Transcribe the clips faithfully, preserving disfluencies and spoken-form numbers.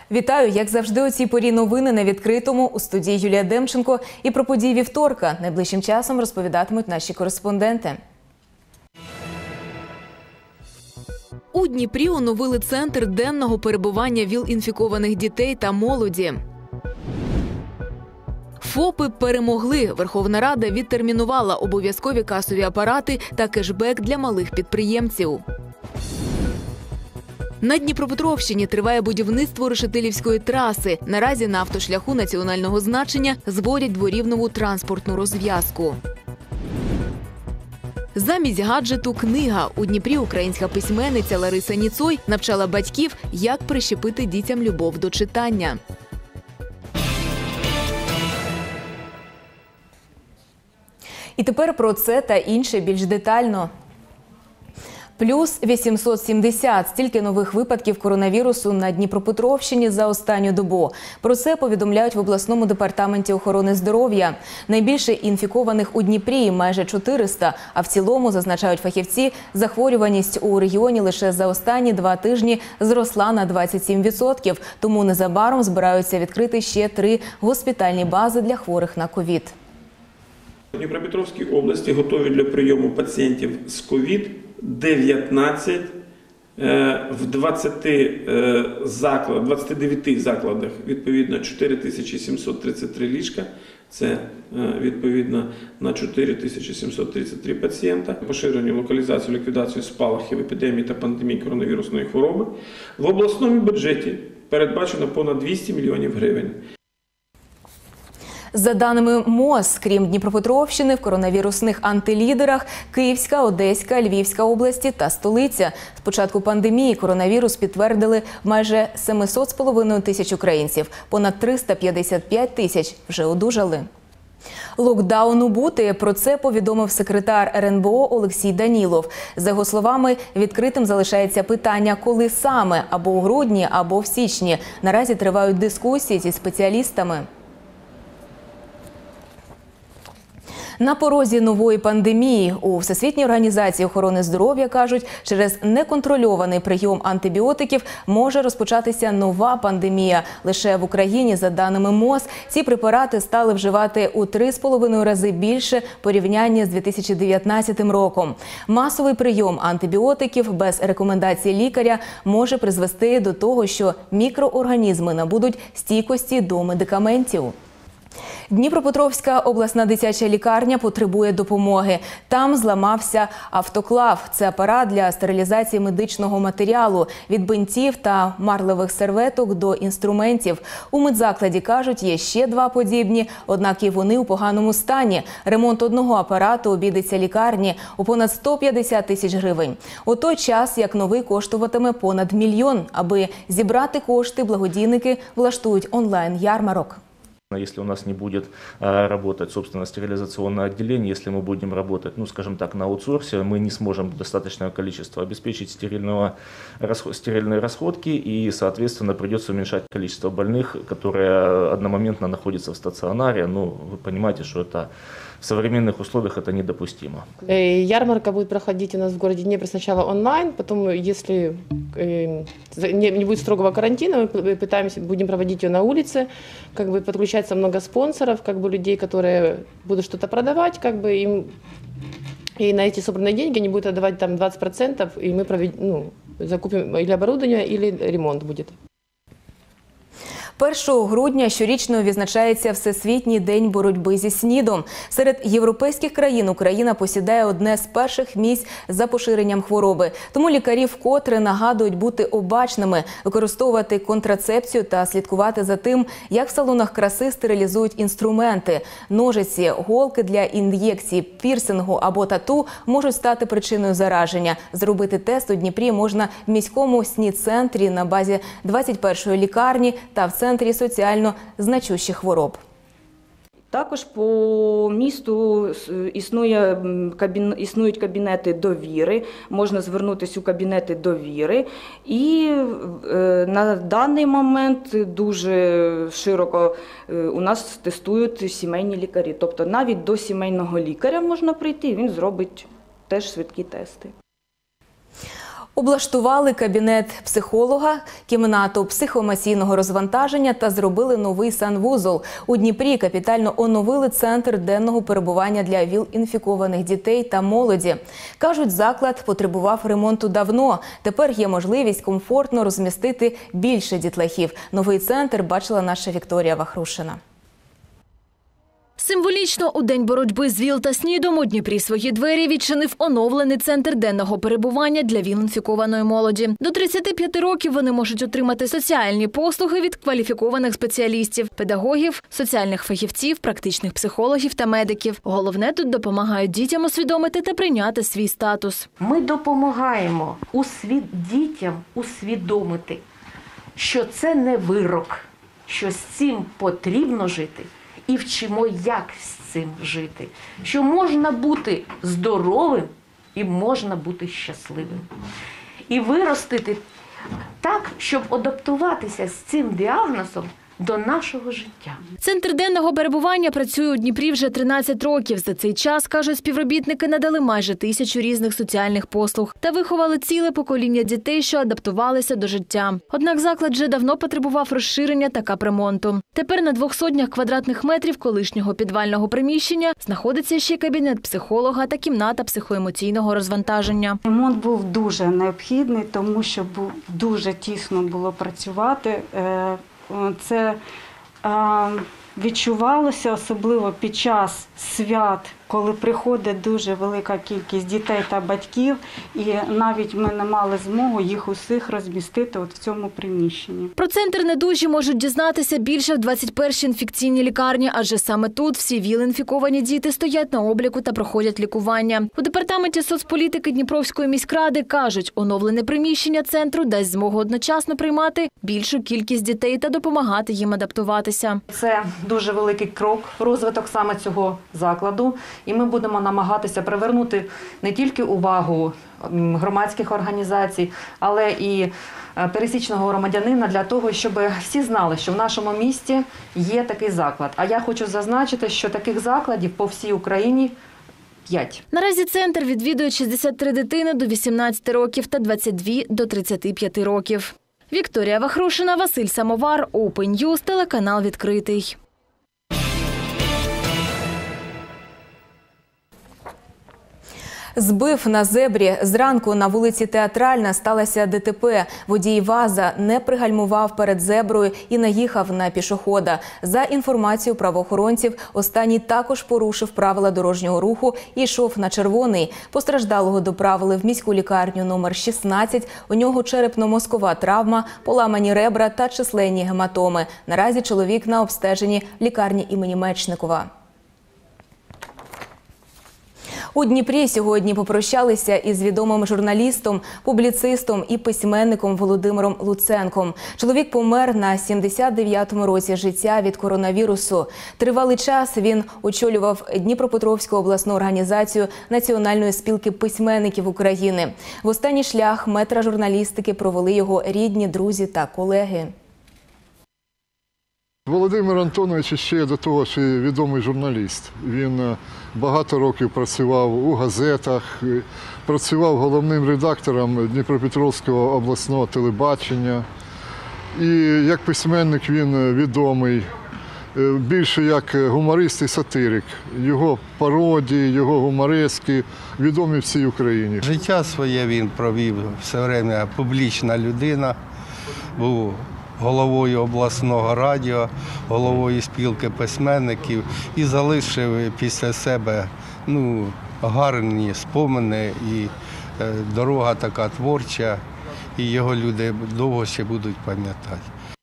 Вітаю, як завжди, у цій порі новини на відкритому. У студії Юлія Демченко. І про події вівторка найближчим часом розповідатимуть наші кореспонденти. У Дніпрі оновили центр денного перебування ВІЛ-інфікованих дітей та молоді. ФОПи перемогли. Верховна Рада відтермінувала обов'язкові касові апарати та кешбек для малих підприємців. На Дніпропетровщині триває будівництво Решетилівської траси. Наразі на автошляху національного значення зводять дворівневу транспортну розв'язку. Замість гаджету – книга. У Дніпрі українська письменниця Лариса Ніцой навчала батьків, як прищепити дітям любов до читання. І тепер про це та інше більш детально. Плюс вісімсот сімдесят – стільки нових випадків коронавірусу на Дніпропетровщині за останню добу. Про це повідомляють в обласному департаменті охорони здоров'я. Найбільше інфікованих у Дніпрі – майже чотириста, а в цілому, зазначають фахівці, захворюваність у регіоні лише за останні два тижні зросла на двадцять сім відсотків. Тому незабаром збираються відкрити ще три госпітальні бази для хворих на ковід. У Дніпропетровській області готові для прийому пацієнтів з ковід дев'ятнадцять, в двадцяти закладах, двадцяти дев'яти закладах відповідно чотири тисячі сімсот тридцять три ліжка, це відповідно на чотири тисячі сімсот тридцять три пацієнта. Поширення, локалізацію, ліквідацію спалахів епідемії та пандемії коронавірусної хвороби. В обласному бюджеті передбачено понад двісті мільйонів гривень. За даними МОЗ, крім Дніпропетровщини, в коронавірусних антилідерах Київська, Одеська, Львівська області та столиця. З початку пандемії коронавірус підтвердили майже сімсот з половиною тисяч українців. Понад триста п'ятдесят п'ять тисяч вже одужали. Локдауну бути – про це повідомив секретар ер ен бе о Олексій Данілов. За його словами, відкритим залишається питання, коли саме – або у грудні, або в січні. Наразі тривають дискусії зі спеціалістами. На порозі нової пандемії. У Всесвітній організації охорони здоров'я кажуть, через неконтрольований прийом антибіотиків може розпочатися нова пандемія. Лише в Україні, за даними МОЗ, ці препарати стали вживати у три з половиною рази більше порівняння з дві тисячі дев'ятнадцятим роком. Масовий прийом антибіотиків без рекомендацій лікаря може призвести до того, що мікроорганізми набудуть стійкості до медикаментів. Дніпропетровська обласна дитяча лікарня потребує допомоги. Там зламався автоклав. Це апарат для стерилізації медичного матеріалу – від бинтів та марлевих серветок до інструментів. У медзакладі, кажуть, є ще два подібні, однак і вони у поганому стані. Ремонт одного апарату обійдеться лікарні у понад сто п'ятдесят тисяч гривень. У той час, як новий коштуватиме понад мільйон. Аби зібрати кошти, благодійники влаштують онлайн-ярмарок. Если у нас не будет а, работать, собственно, стерилизационное отделение, если мы будем работать, ну, скажем так, на аутсорсе, мы не сможем достаточное количество обеспечить стерильного, расход, стерильные расходки, и, соответственно, придется уменьшать количество больных, которые одномоментно находятся в стационаре. Ну, вы понимаете, что это в современных условиях это недопустимо. Ярмарка будет проходить у нас в городе Днепре сначала онлайн, потом, если не будет строгого карантина, мы пытаемся, будем проводить ее на улице, как бы подключаться много спонсоров, как бы людей, которые будут что-то продавать, как бы им, и на эти собранные деньги они будут отдавать там двадцать процентов, и мы проведем, ну, закупим или оборудование, или ремонт будет. першого грудня щорічно відзначається Всесвітній день боротьби зі СНІДом. Серед європейських країн Україна посідає одне з перших місць за поширенням хвороби. Тому лікарі вкотре нагадують бути обачними, використовувати контрацепцію та слідкувати за тим, як в салонах краси стерилізують інструменти. Ножиці, голки для ін'єкцій, пірсингу або тату можуть стати причиною зараження. Зробити тест у Дніпрі можна в міському СНІД-центрі на базі двадцять першої лікарні та в центрі Центрі соціально значущих хвороб. Також по місту існує, існують кабінети довіри, можна звернутися у кабінети довіри. І на даний момент дуже широко у нас тестують сімейні лікарі. Тобто навіть до сімейного лікаря можна прийти, він зробить теж швидкі тести. Облаштували кабінет психолога, кімнату психоемоційного розвантаження та зробили новий санвузол. У Дніпрі капітально оновили центр денного перебування для ВІЛ-інфікованих дітей та молоді. Кажуть, заклад потребував ремонту давно. Тепер є можливість комфортно розмістити більше дітлахів. Новий центр бачила наша Вікторія Вахрушина. Символічно у день боротьби з ВІЛ та СНІДом у Дніпрі свої двері відчинив оновлений центр денного перебування для ВІЛ-інфікованої молоді. До тридцяти п'яти років вони можуть отримати соціальні послуги від кваліфікованих спеціалістів, педагогів, соціальних фахівців, практичних психологів та медиків. Головне, тут допомагають дітям усвідомити та прийняти свій статус. Ми допомагаємо усвід... дітям усвідомити, що це не вирок, що з цим потрібно жити. І вчимо, як з цим жити. Що можна бути здоровим і можна бути щасливим. І виростити так, щоб адаптуватися з цим діагнозом до нашого життя. Центр денного перебування працює у Дніпрі вже тринадцять років. За цей час, кажуть співробітники, надали майже тисячу різних соціальних послуг та виховали ціле покоління дітей, що адаптувалися до життя. Однак заклад вже давно потребував розширення та капремонту. Тепер на двох сотнях квадратних метрів колишнього підвального приміщення знаходиться ще кабінет психолога та кімната психоемоційного розвантаження. Ремонт був дуже необхідний, тому що дуже тісно було працювати. Це відчувалося особливо під час свят, коли приходить дуже велика кількість дітей та батьків, і навіть ми не мали змогу їх усіх розмістити от в цьому приміщенні. Про центр недужі можуть дізнатися більше в двадцять першій інфекційній лікарні, адже саме тут всі ВІЛ-інфіковані діти стоять на обліку та проходять лікування. У департаменті соцполітики Дніпровської міськради кажуть, оновлене приміщення центру дасть змогу одночасно приймати більшу кількість дітей та допомагати їм адаптуватися. Це дуже великий крок, розвиток саме цього закладу. І ми будемо намагатися привернути не тільки увагу громадських організацій, але і пересічного громадянина для того, щоб всі знали, що в нашому місті є такий заклад. А я хочу зазначити, що таких закладів по всій Україні п'ять. Наразі центр відвідує шістдесят три дитини до вісімнадцяти років та двадцять дві до тридцяти п'яти років. Вікторія Вахрушина, Василь Самовар, Open News, телеканал «Відкритий». Збив на зебрі. Зранку на вулиці Театральна сталося ДТП. Водій ВАЗа не пригальмував перед зеброю і наїхав на пішохода. За інформацією правоохоронців, останній також порушив правила дорожнього руху і йшов на червоний. Постраждалого доправили в міську лікарню номер шістнадцять. У нього черепно-мозкова травма, поламані ребра та численні гематоми. Наразі чоловік на обстеженні в лікарні імені Мечникова. У Дніпрі сьогодні попрощалися із відомим журналістом, публіцистом і письменником Володимиром Луценком. Чоловік помер на сімдесят дев'ятому році життя від коронавірусу. Тривалий час він очолював Дніпропетровську обласну організацію Національної спілки письменників України. В останній шлях метра журналістики провели його рідні, друзі та колеги. Володимир Антонович ще до того, що відомий журналіст. Він багато років працював у газетах, працював головним редактором Дніпропетровського обласного телебачення. І як письменник він відомий більше як гуморист і сатирик. Його пародії, його гуморески відомі всій Україні. Життя своє він провів все время, публічна людина, був головою обласного радіо, головою спілки письменників і залишив після себе ну, гарні спомини і е, дорога така творча, і його люди довго ще будуть пам'ятати.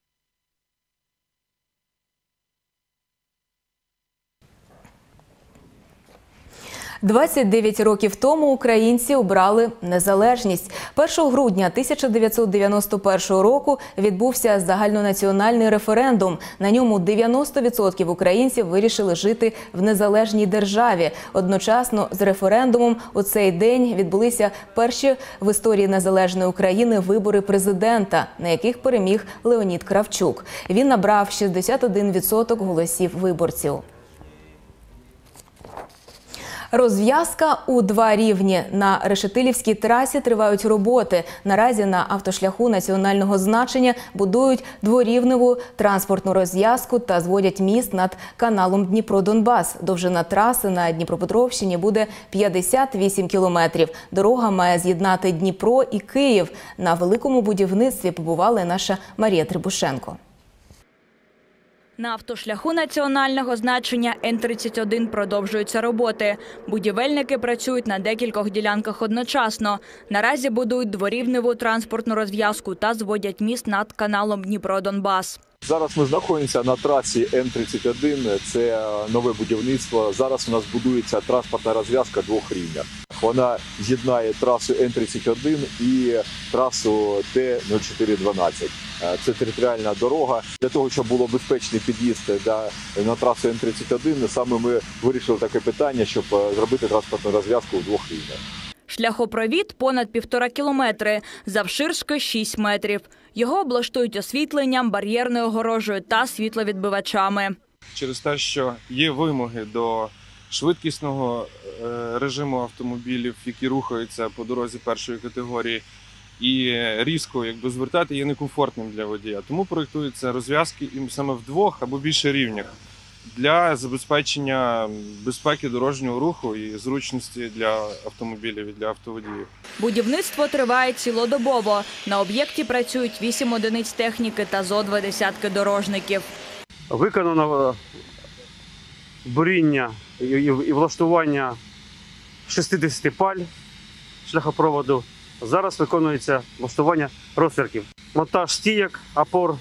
двадцять дев'ять років тому українці обрали незалежність. першого грудня тисяча дев'ятсот дев'яносто першого року відбувся загальнонаціональний референдум. На ньому дев'яносто відсотків українців вирішили жити в незалежній державі. Одночасно з референдумом у цей день відбулися перші в історії незалежної України вибори президента, на яких переміг Леонід Кравчук. Він набрав шістдесят один відсоток голосів виборців. Розв'язка у два рівні. На Решетилівській трасі тривають роботи. Наразі на автошляху національного значення будують дворівневу транспортну розв'язку та зводять міст над каналом Дніпро-Донбас. Довжина траси на Дніпропетровщині буде п'ятдесят вісім кілометрів. Дорога має з'єднати Дніпро і Київ. На великому будівництві побувала наша Марія Трибушенко. На автошляху національного значення Н тридцять один продовжуються роботи. Будівельники працюють на декількох ділянках одночасно. Наразі будують дворівневу транспортну розв'язку та зводять міст над каналом Дніпро-Донбас. Зараз ми знаходимося на трасі Н тридцять один, це нове будівництво. Зараз у нас будується транспортна розв'язка двох рівнів. Вона з'єднає трасу Н тридцять один і трасу Т нуль чотири дванадцять. Це територіальна дорога. Для того, щоб було безпечний під'їзд на трасу Н тридцять один, саме ми вирішили таке питання, щоб зробити транспортну розв'язку в двох рівнях. Шляхопровід понад півтора кілометри, завширшки шість метрів. Його облаштують освітленням, бар'єрною огорожею та світловідбивачами. Через те, що є вимоги до швидкісного режиму автомобілів, які рухаються по дорозі першої категорії, і різко якби, звертати є некомфортним для водія. Тому проєктуються розв'язки саме в двох або більше рівнях для забезпечення безпеки дорожнього руху і зручності для автомобілів і для автоводіїв. Будівництво триває цілодобово. На об'єкті працюють вісім одиниць техніки та зо два десятки дорожників. Виконано буріння і влаштування шістдесят паль шляхопроводу. Зараз виконується влаштування розтірків. Монтаж стійок, опор,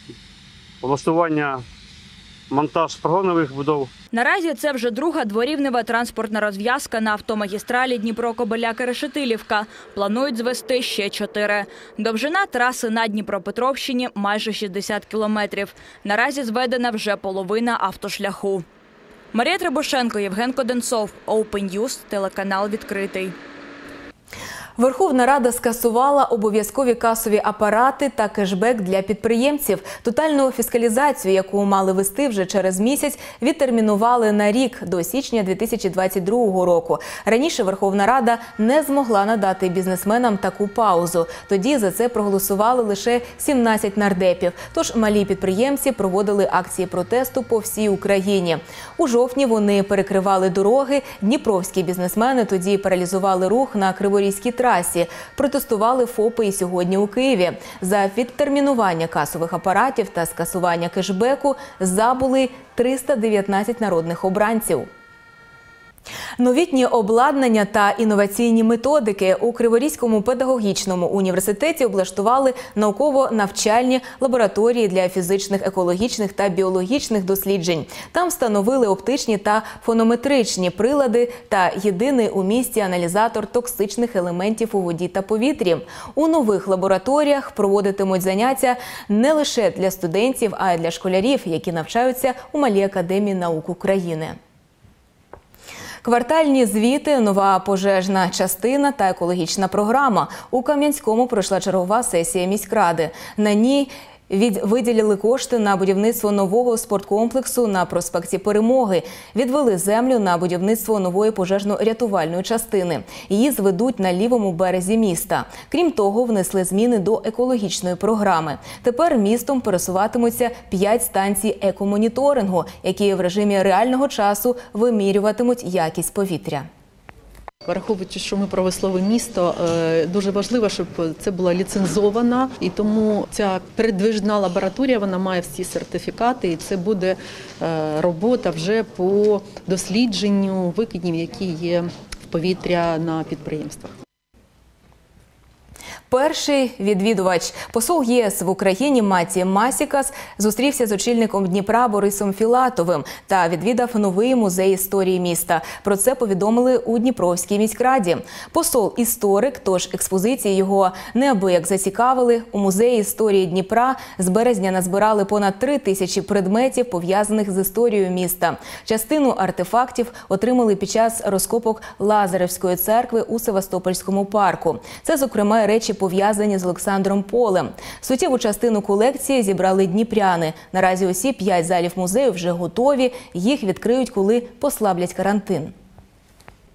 влаштування монтаж прогонових будов. Наразі це вже друга дворівнева транспортна розв'язка на автомагістралі Дніпро-Кобиляки-Решетилівка. Планують звести ще чотири. Довжина траси на Дніпропетровщині майже шістдесят кілометрів. Наразі зведена вже половина автошляху. Марія Трибушенко, Євген Коденцов, Open News, телеканал «Відкритий». Верховна Рада скасувала обов'язкові касові апарати та кешбек для підприємців. Тотальну фіскалізацію, яку мали вести вже через місяць, відтермінували на рік до січня дві тисячі двадцять другого року. Раніше Верховна Рада не змогла надати бізнесменам таку паузу. Тоді за це проголосували лише сімнадцять нардепів. Тож малі підприємці проводили акції протесту по всій Україні. У жовтні вони перекривали дороги. Дніпровські бізнесмени тоді паралізували рух на Криворізькій трасі. Протестували ФОПи і сьогодні у Києві. За відтермінування касових апаратів та скасування кешбеку забули триста дев'ятнадцять народних обранців. Новітнє обладнання та інноваційні методики. У Криворізькому педагогічному університеті облаштували науково-навчальні лабораторії для фізичних, екологічних та біологічних досліджень. Там встановили оптичні та фонометричні прилади та єдиний у місті аналізатор токсичних елементів у воді та повітрі. У нових лабораторіях проводитимуть заняття не лише для студентів, а й для школярів, які навчаються у Малій академії наук України. Квартальні звіти, нова пожежна частина та екологічна програма. У Кам'янському пройшла чергова сесія міськради. На ній виділили кошти на будівництво нового спорткомплексу на проспекті Перемоги. Відвели землю на будівництво нової пожежно-рятувальної частини. Її зведуть на лівому березі міста. Крім того, внесли зміни до екологічної програми. Тепер містом пересуватимуться п'ять станцій екомоніторингу, які в режимі реального часу вимірюватимуть якість повітря. Враховуючи, що ми промислове місто, дуже важливо, щоб це була ліцензована, і тому ця передвижна лабораторія, вона має всі сертифікати, і це буде робота вже по дослідженню викидів, які є в повітря на підприємствах. Перший відвідувач. Посол ЄС в Україні Маті Масікас зустрівся з очільником Дніпра Борисом Філатовим та відвідав новий музей історії міста. Про це повідомили у Дніпровській міськраді. Посол – історик, тож експозиції його неабияк зацікавили. У музеї історії Дніпра з березня назбирали понад три тисячі предметів, пов'язаних з історією міста. Частину артефактів отримали під час розкопок Лазаревської церкви у Севастопольському парку. Це, зокрема, речі пов'язані з Олександром Полем. Суттєву частину колекції зібрали дніпряни. Наразі усі п'ять залів музею вже готові. Їх відкриють, коли послаблять карантин.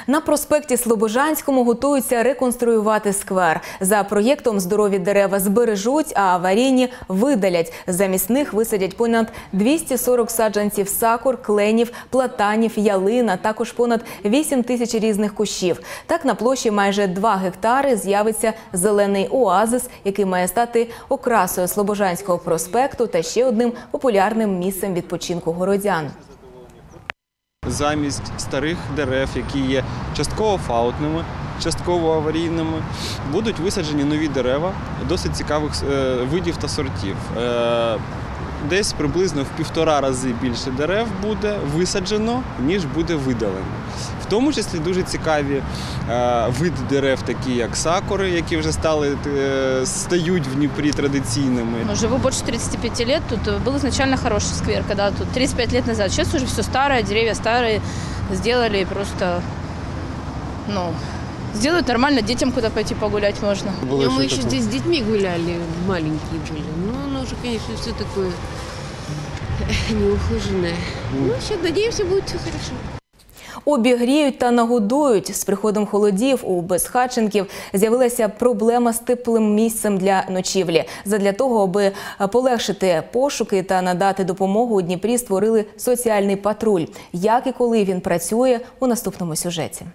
На проспекті Слобожанському готуються реконструювати сквер. За проєктом здорові дерева збережуть, а аварійні видалять. Замість них висадять понад двісті сорок саджанців сакур, кленів, платанів, ялин, а також понад вісім тисяч різних кущів. Так на площі майже два гектари з'явиться зелений оазис, який має стати окрасою Слобожанського проспекту та ще одним популярним місцем відпочинку городян. Замість старих дерев, які є частково фаутними, частково аварійними, будуть висаджені нові дерева досить цікавих видів та сортів. Десь приблизно в півтора рази більше дерев буде висаджено, ніж буде видалено. В тому числі дуже цікаві е, види дерев, такі як сакури, які вже стали, е, стають в Дніпрі традиційними. Живу більше тридцати п'яти років, тут був изначально хороший сквер, коли тут тридцять п'ять років назад. Зараз вже все старе, дерев'я старі, зробили і просто, ну, сделают нормально, детям куда пойти погулять можно. Мы еще здесь с детьми гуляли, маленькие были. Ну, оно уже, конечно, все такое неухоженное. Ну, сейчас надеемся, будет все хорошо. Обігріють та нагодують. З приходом холодів у безхатченків з'явилася проблема з теплим місцем для ночівлі. Задля того, аби полегшити пошуки та надати допомогу, у Дніпрі створили соціальний патруль. Як і коли він працює, у наступному сюжеті.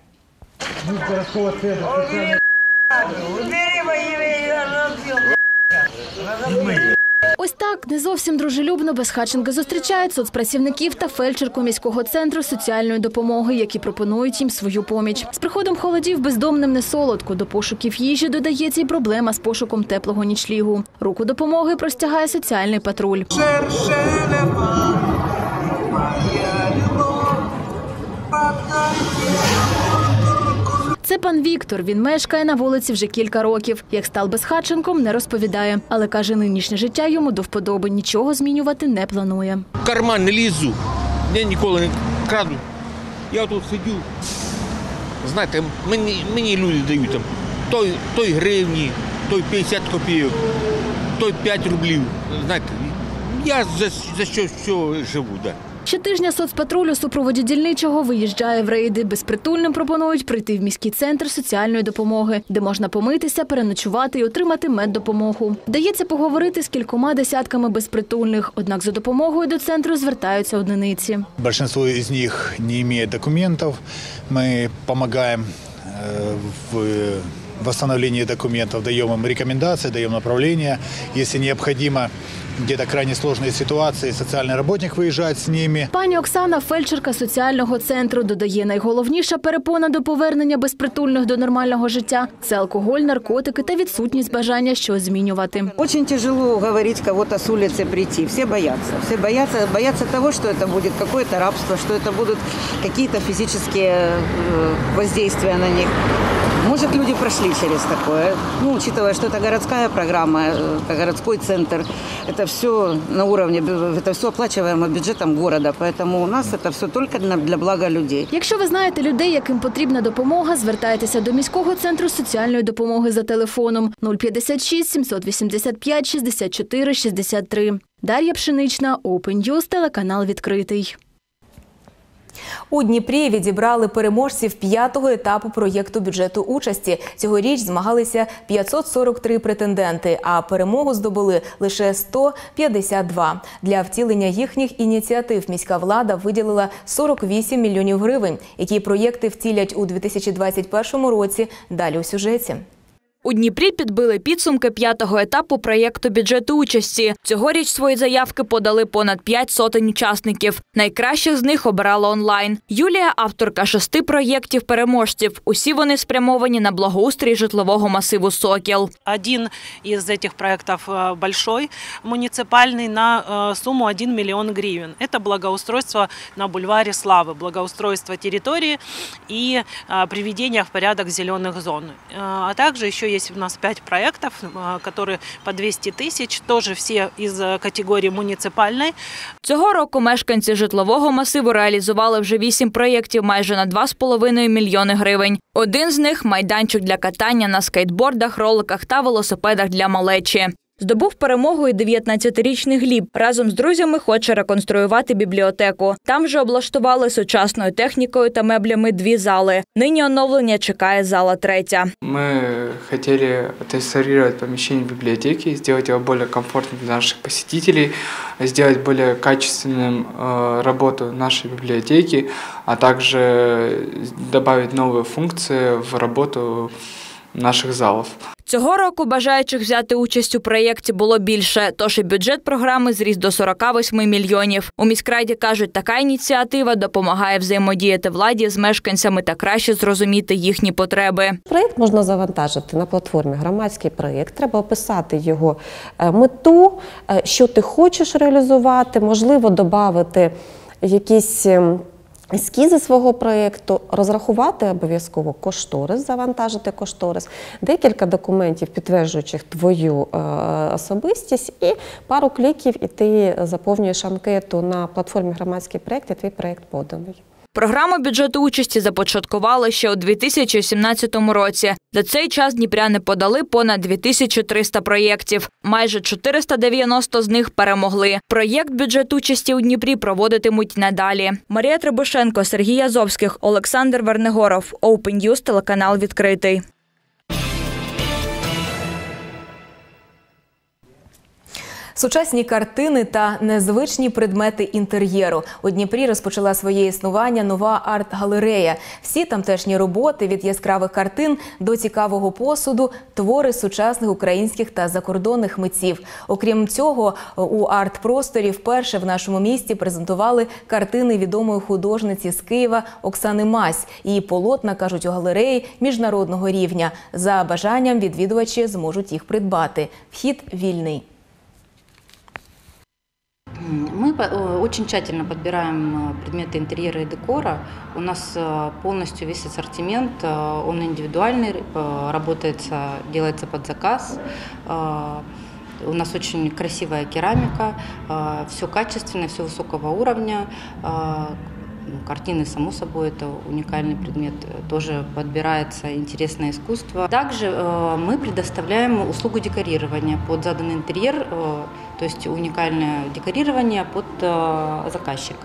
Ось так не зовсім дружелюбно безхатченки зустрічають соцпрацівників та фельдшерку міського центру соціальної допомоги, які пропонують їм свою поміч. З приходом холодів бездомним не солодко. До пошуків їжі додається й проблема з пошуком теплого нічлігу. Руку допомоги простягає соціальний патруль. Це пан Віктор. Він мешкає на вулиці вже кілька років. Як став безхатченком, не розповідає. Але, каже, нинішнє життя йому до вподоби. Нічого змінювати не планує. В карман не лізу, я ніколи не краду. Я тут сидю. Знаєте, мені, мені люди дають там той, той гривні, той п'ятдесят копійок, той п'ять рублів. Знаєте, я за, за що, що живу, да. Щотижня соцпатруль у супроводі дільничого виїжджає в рейди. Безпритульним пропонують прийти в міський центр соціальної допомоги, де можна помитися, переночувати і отримати меддопомогу. Вдається поговорити з кількома десятками безпритульних, однак за допомогою до центру звертаються одиниці. Більшість з них не має документів. Ми допомагаємо в восстановлении документов, даем им рекомендации, даем направления. Если необходимо, где-то крайне сложные ситуации, социальный работник выезжает з ними. Пані Оксана, фельдшерка соціального центру, додає, найголовніша перепона до повернення безпритульних до нормального життя – це алкоголь, наркотики та відсутність бажання щось змінювати. Очень тяжело уговорить кого-то с улицы прийти. Все боятся. Все боятся, боятся того, что это будет какое-то рабство, что это будут какие-то физические воздействия на них. Может, люди прошли через такое. Ну, учитывая, что это городская программа, это городской центр, это все на уровне, это все оплачиваемо бюджетом города, поэтому у нас это все только для блага людей. Якщо ви знаєте людей, яким потрібна допомога, звертайтеся до міського центру соціальної допомоги за телефоном нуль п'ятдесят шість сімсот вісімдесят п'ять шістдесят чотири шістдесят три. Дар'я Пшенична, Open News, телеканал «Відкритий». У Дніпрі відібрали переможців п'ятого етапу проєкту бюджету участі. Цьогоріч змагалися п'ятсот сорок три претенденти, а перемогу здобули лише сто п'ятдесят два. Для втілення їхніх ініціатив міська влада виділила сорок вісім мільйонів гривень. Які проєкти втілять у дві тисячі двадцять першому році? Далі у сюжеті. У Дніпрі підбили підсумки п'ятого етапу проєкту бюджету участі. Цьогоріч свої заявки подали понад п'ять сотень учасників. Найкращих з них обирала онлайн. Юлія – авторка шести проєктів переможців. Усі вони спрямовані на благоустрій житлового масиву «Сокіл». Один из этих проектов большой, муниципальный, на сумму один миллион гривен. Это благоустройство на бульваре Славы, благоустройство территории и приведение в порядок зеленых зон. А также еще есть у нас пять проектов, которые по двісті тисяч, тоже все из категории муниципальной. Цього року мешканці житлового масиву реалізували вже вісім проєктів майже на два з половиною мільйони гривень. Один з них – майданчик для катання на скейтбордах, роликах та велосипедах для малечі. Здобув перемогу і дев'ятнадцятирічний Гліб. Разом з друзями хоче реконструювати бібліотеку. Там вже облаштували сучасною технікою та меблями дві зали. Нині оновлення чекає зала третя. Мы хотели отреставрировать помещение библиотеки, сделать его более комфортным для наших посетителей, сделать более качественным э, работу нашей библиотеки, а также добавить новые функции в работу наших залов. Цього року бажаючих взяти участь у проєкті було більше, тож і бюджет програми зріс до сорока восьми мільйонів. У міськраді кажуть, така ініціатива допомагає взаємодіяти владі з мешканцями та краще зрозуміти їхні потреби. Проєкт можна завантажити на платформі «Громадський проєкт». Треба описати його мету, що ти хочеш реалізувати, можливо, додати якісь ескізи свого проєкту, розрахувати обов'язково кошторис, завантажити кошторис, декілька документів, підтверджуючих твою е, особистість, і пару кліків, і ти заповнюєш анкету на платформі «Громадський проєкт», і твій проєкт поданий. Програму бюджету участі започаткували ще у дві тисячі сімнадцятому році. За цей час дніпряни подали понад дві тисячі триста проєктів. Майже чотириста дев'яносто з них перемогли. Проєкт бюджет участі у Дніпрі проводитимуть надалі. Марія Требушенко, Сергій Азовських, Олександр Вернигоров. Open News, телеканал «Відкритий». Сучасні картини та незвичні предмети інтер'єру. У Дніпрі розпочала своє існування нова арт-галерея. Всі тамтешні роботи – від яскравих картин до цікавого посуду – твори сучасних українських та закордонних митців. Окрім цього, у арт-просторі вперше в нашому місті презентували картини відомої художниці з Києва Оксани Мась. Її полотна, кажуть у галереї, міжнародного рівня. За бажанням відвідувачі зможуть їх придбати. Вхід вільний. Мы очень тщательно подбираем предметы интерьера и декора. У нас полностью весь ассортимент, он индивидуальный, работается, делается под заказ. У нас очень красивая керамика, все качественно, все высокого уровня. Картины, само собой, это уникальный предмет, тоже подбирается интересное искусство. Также э, мы предоставляем услугу декорирования под заданный интерьер, э, то есть уникальное декорирование под э, заказчика.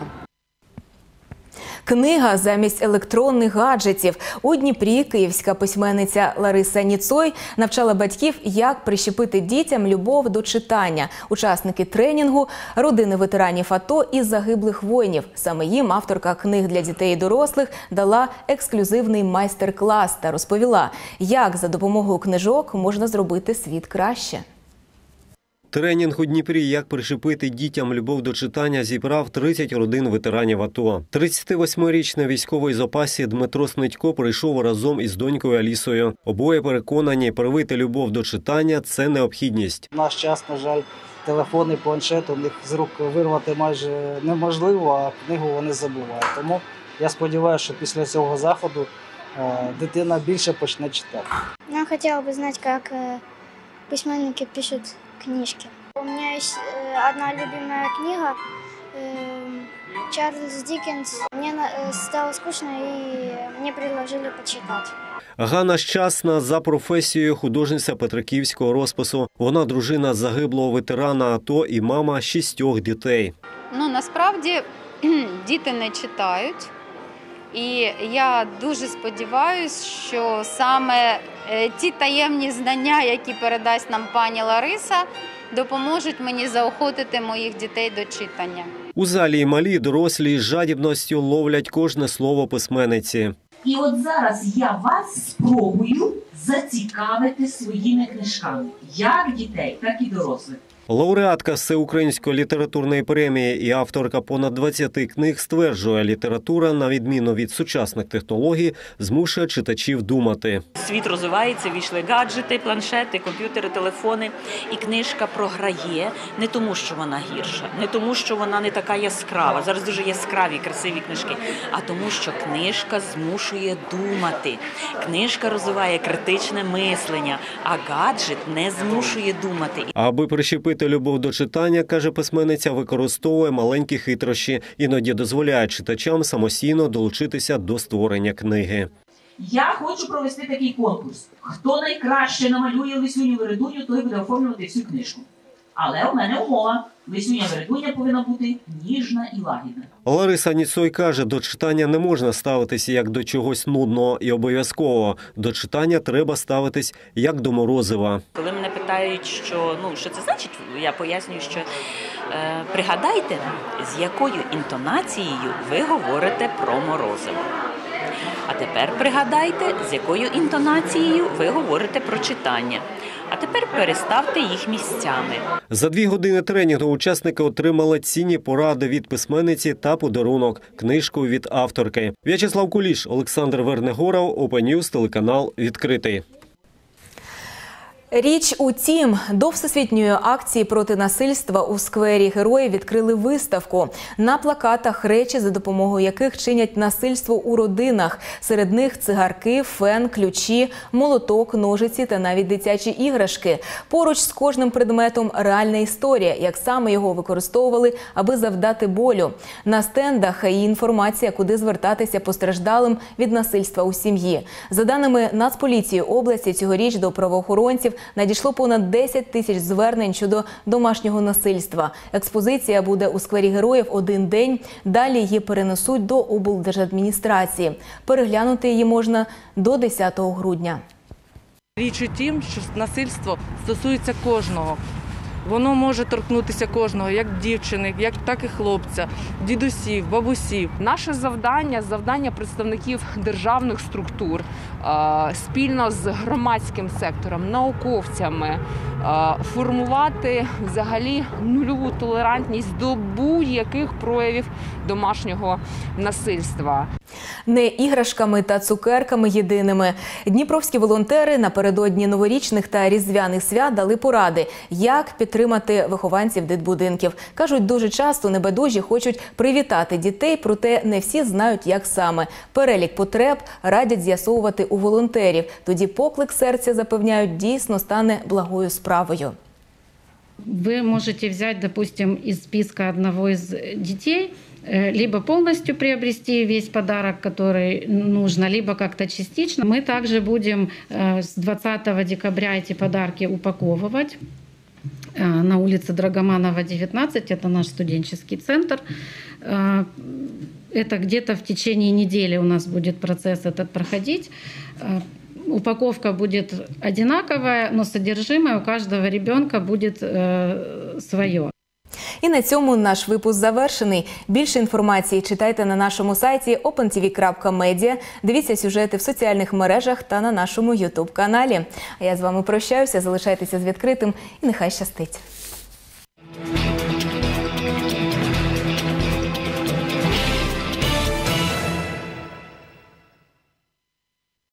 Книга замість електронних гаджетів. У Дніпрі київська письменниця Лариса Ніцой навчала батьків, як прищепити дітям любов до читання. Учасники тренінгу – родини ветеранів АТО і загиблих воїнів. Саме їм авторка книг для дітей і дорослих дала ексклюзивний майстер-клас та розповіла, як за допомогою книжок можна зробити світ краще. Тренінг у Дніпрі «Як прищепити дітям любов до читання» зібрав тридцять родин ветеранів АТО. тридцятивосьмирічний військовий в запасі Дмитро Снитько прийшов разом із донькою Алісою. Обоє переконані, привити любов до читання – це необхідність. В наш час, на жаль, телефони, планшети у них з рук вирвати майже неможливо, а книгу вони забувають. Тому я сподіваюся, що після цього заходу дитина більше почне читати. Я хотіла б знати, як письменники пишуть книжки. У меня есть э, одна любимая книга э, Чарльз Диккенс. Мне э, стало скучно и мне предложили почитать. Ганна Щасна за професією художниця петриківського розпису. Вона дружина загиблого ветерана АТО і мама шістьох дітей. Ну, насправді діти не читають. І я дуже сподіваюся, що саме ті таємні знання, які передасть нам пані Лариса, допоможуть мені заохотити моїх дітей до читання. У залі і малі, дорослі з жадібністю ловлять кожне слово письменниці. І от зараз я вас спробую зацікавити своїми книжками, як дітей, так і дорослих. Лауреатка Всеукраїнської літературної премії і авторка понад двадцяти книг стверджує, література, на відміну від сучасних технологій, змушує читачів думати. Світ розвивається, війшли гаджети, планшети, комп'ютери, телефони. І книжка програє не тому, що вона гірша, не тому, що вона не така яскрава. Зараз дуже яскраві, красиві книжки. А тому, що книжка змушує думати. Книжка розвиває критичне мислення, а гаджет не змушує думати. Аби прищепити любов до читання, каже письменниця, використовує маленькі хитрощі, іноді дозволяє читачам самостійно долучитися до створення книги. Я хочу провести такий конкурс. Хто найкраще намалює Лисюню Вередуню, той буде оформлювати всю книжку. Але у мене умова. Лисюня Вередуня повинна бути ніжна і лагідна. Лариса Ніцой каже, до читання не можна ставитися як до чогось нудного і обов'язкового. До читання треба ставитись як до морозива. Коли мене питають, що, ну, що це значить, я пояснюю, що е, пригадайте, з якою інтонацією ви говорите про морозиво. А тепер пригадайте, з якою інтонацією ви говорите про читання. А тепер переставте їх місцями. За дві години тренінгу учасники отримали цінні поради від письменниці та подарунок – книжку від авторки. В'ячеслав Куліш, Олександр Вернегоров, Open News, телеканал «Відкритий». Річ у тім, до всесвітньої акції проти насильства у сквері Героїв відкрили виставку. На плакатах речі, за допомогою яких чинять насильство у родинах. Серед них цигарки, фен, ключі, молоток, ножиці та навіть дитячі іграшки. Поруч з кожним предметом реальна історія, як саме його використовували, аби завдати болю. На стендах і інформація, куди звертатися постраждалим від насильства у сім'ї. За даними Нацполіції області, цьогоріч до правоохоронців надійшло понад десять тисяч звернень щодо домашнього насильства. Експозиція буде у сквері Героїв один день. Далі її перенесуть до облдержадміністрації. Переглянути її можна до десятого грудня. Річ у тім, що насильство стосується кожного. Воно може торкнутися кожного, як дівчини, як так і хлопця, дідусів, бабусів. Наше завдання, завдання представників державних структур, спільно з громадським сектором, науковцями, формувати взагалі нульову толерантність до будь-яких проявів домашнього насильства. Не іграшками та цукерками єдиними. Дніпровські волонтери напередодні новорічних та різдвяних свят дали поради, як підтримати вихованців дитбудинків. Кажуть, дуже часто небайдужі хочуть привітати дітей, проте не всі знають, як саме. Перелік потреб радять з'ясовувати у волонтерів. Тоді поклик серця, запевняють, дійсно стане благою справою. Вы можете взять, допустим, из списка одного из детей, либо полностью приобрести весь подарок, который нужно, либо как-то частично. Мы также будем с двадцатого декабря эти подарки упаковывать на улице Драгоманова, девятнадцать. Это наш студенческий центр. Это где-то в течение недели у нас будет процесс этот проходить. Упаковка будет одинаковая, но содержимое у каждого ребенка будет э, свое. І на цьому наш випуск завершений. Більше інформації читайте на нашому сайті опен ті ві крапка медіа, дивіться сюжети в соціальних мережах та на нашому ютуб каналі. А я з вами прощаюся, залишайтеся з відкритим і нехай щастить.